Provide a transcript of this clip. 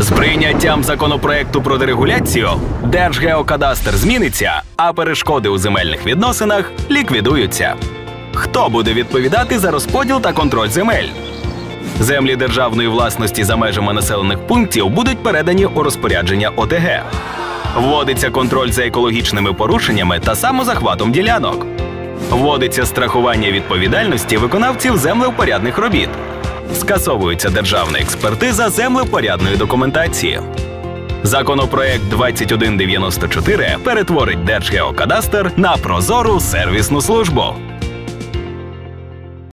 З прийняттям законопроекту про дерегуляцію Держгеокадастр зміниться, а перешкоди у земельних відносинах ліквідуються. Хто буде відповідати за розподіл та контроль земель? Землі державної власності за межами населених пунктів будуть передані у розпорядження ОТГ. Вводиться контроль за екологічними порушеннями та самозахватом ділянок. Вводиться страхування відповідальності виконавців землевпорядних робіт. Скасовується державна експертиза землевпорядної документації. Законопроект 2194 перетворить Держгеокадастр на прозору сервісну службу.